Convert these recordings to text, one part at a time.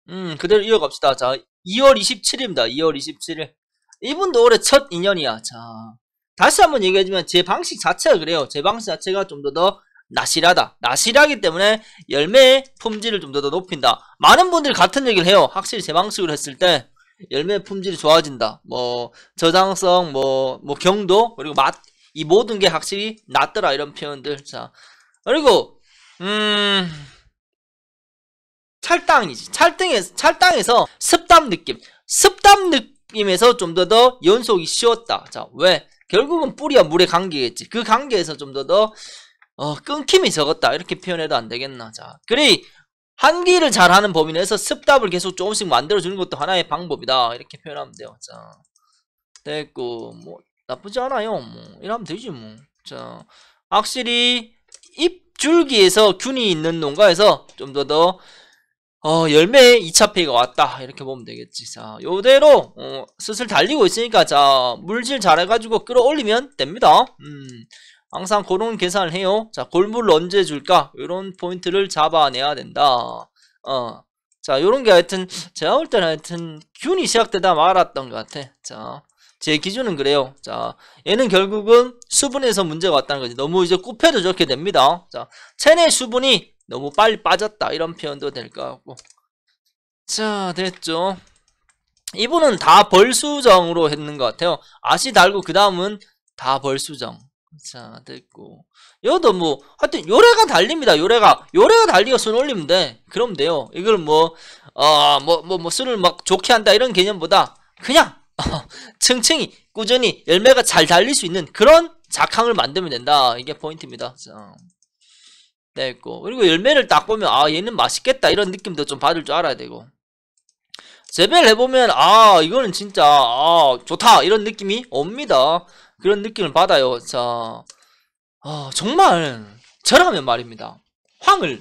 그대로 이어갑시다. 자, 2월 27일입니다. 2월 27일. 이분도 올해 첫 인연이야. 자, 다시 한번 얘기해주면 제 방식 자체가 그래요. 제 방식 자체가 좀 더 나실하다. 나실하기 때문에 열매의 품질을 좀 더 높인다. 많은 분들이 같은 얘기를 해요. 확실히 제 방식으로 했을 때 열매의 품질이 좋아진다. 뭐 저장성, 뭐 경도, 그리고 맛, 이 모든 게 확실히 낫더라. 이런 표현들. 자, 그리고 찰땅이지. 찰땅에서 습담 느낌에서 좀 더 연속이 쉬웠다. 자, 왜? 결국은 뿌리와 물의 관계겠지. 그 관계에서 좀 더 끊김이 적었다. 이렇게 표현해도 안 되겠나. 자, 그래 한기를 잘하는 범위 내에서 습답을 계속 조금씩 만들어주는 것도 하나의 방법이다. 이렇게 표현하면 돼요. 자, 됐고, 뭐 나쁘지 않아요. 뭐 이러면 되지 뭐. 자, 확실히 잎줄기에서 균이 있는 농가에서 좀 더 열매에 2차 폐가 왔다. 이렇게 보면 되겠지. 자, 요대로 슬슬 달리고 있으니까 자, 물질 잘해가지고 끌어올리면 됩니다. 항상 그런 계산을 해요. 자, 골물을 언제 줄까? 이런 포인트를 잡아내야 된다. 자, 요런 게 하여튼 제가 볼 때는 하여튼 균이 시작되다 말았던 것 같아. 자, 제 기준은 그래요. 자, 얘는 결국은 수분에서 문제가 왔다는 거지. 너무 이제 굽혀도 좋게 됩니다. 자, 체내 수분이 너무 빨리 빠졌다. 이런 표현도 될 것 같고. 자, 됐죠. 이분은 다 벌수정으로 했는 것 같아요. 아시 달고 그 다음은 다 벌수정. 자, 됐고. 이것도 뭐 하여튼 요래가 달립니다. 요래가 달리가 손 올리면 돼. 그럼 돼요. 이걸 술을 막 좋게 한다 이런 개념보다 그냥 층층이 꾸준히 열매가 잘 달릴 수 있는 그런 작황을 만들면 된다. 이게 포인트입니다. 자, 됐고. 그리고 열매를 딱 보면 아, 얘는 맛있겠다 이런 느낌도 좀 받을 줄 알아야 되고, 재배를 해보면 아, 이거는 진짜 좋다 이런 느낌이 옵니다. 그런 느낌을 받아요. 자, 정말 저라면 말입니다. 황을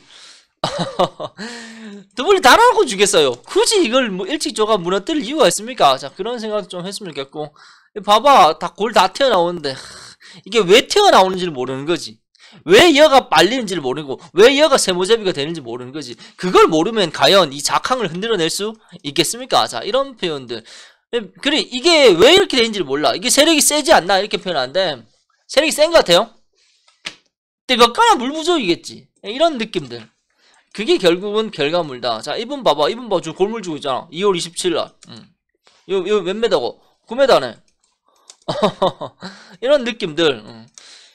두분이 다 나눠 주겠어요. 굳이 이걸 뭐 일찍 줘가 무너뜨릴 이유가 있습니까? 자, 그런 생각 좀 했으면 좋겠고. 봐봐, 다 골 다 튀어나오는데 이게 왜 튀어나오는지를 모르는 거지. 왜 여가 빨리는지를 모르고 왜 여가 세모제비가 되는지 모르는 거지. 그걸 모르면 과연 이 작황을 흔들어낼 수 있겠습니까? 자, 이런 표현들. 그래, 이게 왜 이렇게 되는지를 몰라. 이게 세력이 세지 않나 이렇게 표현하는데 세력이 센 것 같아요. 뜨겁거나 물 부족이겠지. 이런 느낌들. 그게 결국은 결과물다. 자, 이분 봐봐. 이분 봐. 저 골물 주고 있잖아. 2월 27일. 요 몇 메다고? 9m네. 이런 느낌들.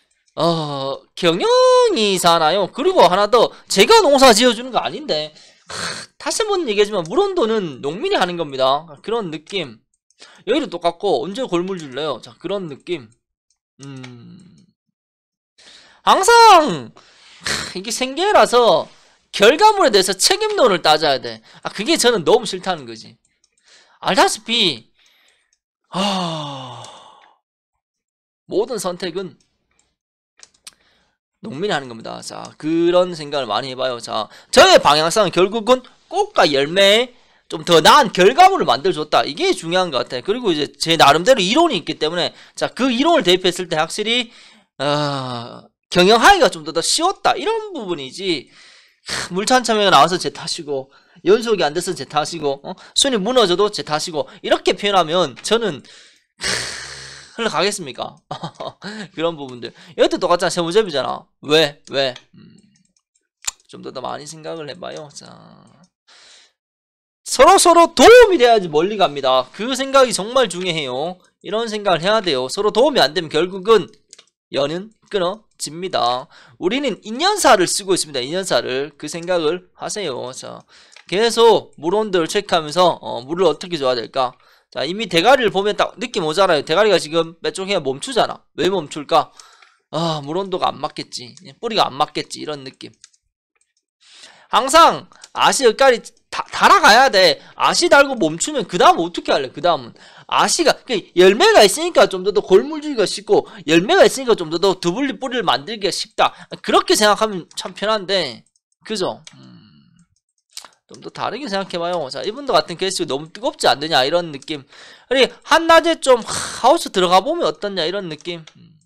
경영이잖아요. 그리고 하나 더, 제가 농사 지어주는 거 아닌데, 다시 한번 얘기하지만, 물온도는 농민이 하는 겁니다. 그런 느낌. 여기도 똑같고, 언제 골물 줄래요? 자, 그런 느낌. 항상, 이게 생계라서, 결과물에 대해서 책임론을 따져야 돼. 그게 저는 너무 싫다는 거지. 알다시피, 모든 선택은, 농민이 하는 겁니다. 자, 그런 생각을 많이 해봐요. 자, 저의 방향성은 결국은 꽃과 열매에 좀 더 나은 결과물을 만들어줬다. 이게 중요한 것 같아요. 그리고 이제 제 나름대로 이론이 있기 때문에, 자, 그 이론을 대입했을 때 확실히, 경영하기가 좀 더 쉬웠다. 이런 부분이지, 물찬참회가 나와서 제 탓이고, 연속이 안 돼서 제 탓이고, 순위 무너져도 제 탓이고, 이렇게 표현하면 저는, 흘러가겠습니까? 그런 부분들. 이것도 똑같잖아. 세모제비잖아. 왜? 좀 더 많이 생각을 해봐요. 자, 서로 도움이 돼야지 멀리 갑니다. 그 생각이 정말 중요해요. 이런 생각을 해야 돼요. 서로 도움이 안 되면 결국은 연은 끊어집니다. 우리는 인연사를 쓰고 있습니다. 인연사를. 그 생각을 하세요. 자, 계속 물온도를 체크하면서 물을 어떻게 줘야 될까? 자, 이미 대가리를 보면 딱 느낌 오잖아요. 대가리가 지금 빼쪽해야 멈추잖아. 왜 멈출까? 물온도가 안 맞겠지. 뿌리가 안 맞겠지. 이런 느낌. 항상 아시 엇갈이 달아가야 돼. 아시 달고 멈추면 그 다음 어떻게 할래? 그 다음은 아시가 열매가 있으니까 좀 더 골물 주기가 쉽고, 열매가 있으니까 좀 더 두블리 뿌리를 만들기가 쉽다. 그렇게 생각하면 참 편한데, 그죠? 좀 더 다르게 생각해봐요. 자, 이분도 같은 케이스 너무 뜨겁지 않느냐 이런 느낌. 그리고 한낮에 좀 하우스 들어가보면 어떻냐 이런 느낌.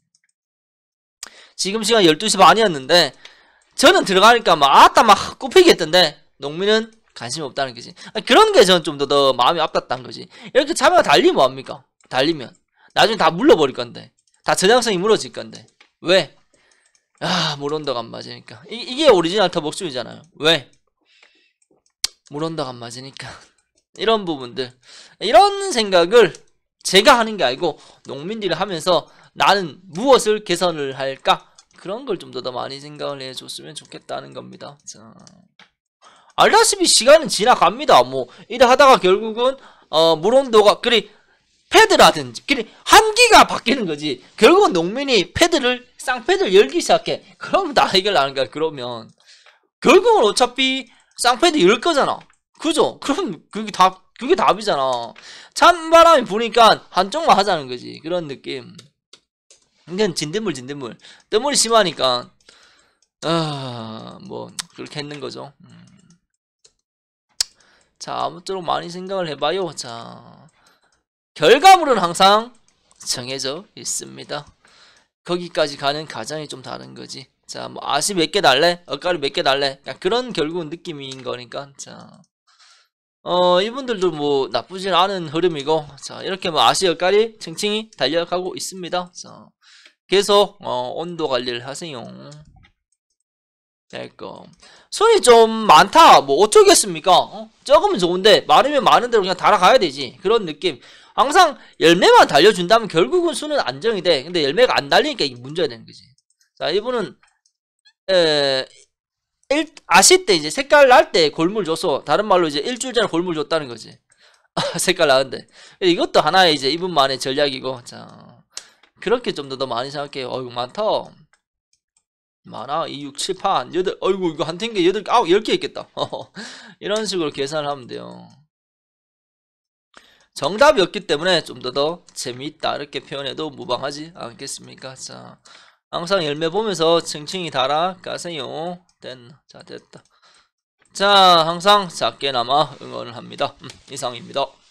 지금 시간 12시 반이었는데 저는 들어가니까 막 굽히겠던데, 농민은 관심이 없다는 거지. 그런 게 저는 좀 더 마음이 아팠단 거지. 이렇게 참여가 달리면 뭐합니까? 달리면 나중에 다 물러버릴 건데, 다 저장성이 무너질 건데. 왜? 물온도가 안 맞으니까. 이게 오리지널 터벅중이잖아요. 왜? 물온도가 안 맞으니까. 이런 부분들, 이런 생각을 제가 하는 게 아니고 농민들이 하면서 나는 무엇을 개선을 할까? 그런 걸 좀 더 많이 생각을 해줬으면 좋겠다는 겁니다. 자, 알다시피 시간은 지나갑니다. 뭐 이래 하다가 결국은 물온도가 그래 패드라든지 그래 한기가 바뀌는 거지. 결국은 농민이 쌍패드를 열기 시작해. 그럼 다 해결하는 거야. 그러면 결국은 어차피 쌍패드 열 거잖아. 그죠? 그럼 그게 답이잖아. 찬바람이 부니까 한쪽만 하자는 거지. 그런 느낌. 이건 진딧물. 때물이 심하니까 뭐 그렇게 했는 거죠. 자, 아무쪼록 많이 생각을 해봐요. 자, 결과물은 항상 정해져 있습니다. 거기까지 가는 과정이 좀 다른 거지. 자, 뭐 아시 몇 개 달래? 엇가리 몇 개 달래? 그런 결국은 느낌인 거니까. 자, 이분들도 뭐 나쁘진 않은 흐름이고, 자, 이렇게 뭐 아시 엇가리 층층이 달려가고 있습니다. 자, 계속 온도 관리를 하세요. 될거. 손이 좀 많다. 뭐 어쩌겠습니까? 적으면 좋은데 많으면 많은 대로 그냥 달아가야 되지. 그런 느낌. 항상 열매만 달려준다면 결국은 수는 안정이 돼. 근데 열매가 안 달리니까 이게 문제가 되는 거지. 자, 이분은 아시 때 이제 색깔 날 때 골물 줘서, 다른 말로 이제 일주일 전에 골물 줬다는 거지. 색깔 나는데 이것도 하나의 이제 이분만의 전략이고. 자, 그렇게 좀 더 많이 생각해요. 어이구 많다. 많아. 2, 6, 7, 8, 8. 어이구 이거 한 탱게 8개, 10개 있겠다. 이런 식으로 계산을 하면 돼요. 정답이 없기 때문에 좀 더 재미있다 이렇게 표현해도 무방하지 않겠습니까? 자, 항상 열매 보면서 층층이 달아가세요. 됐나? 자, 됐다. 자, 항상 작게나마 응원을 합니다. 이상입니다.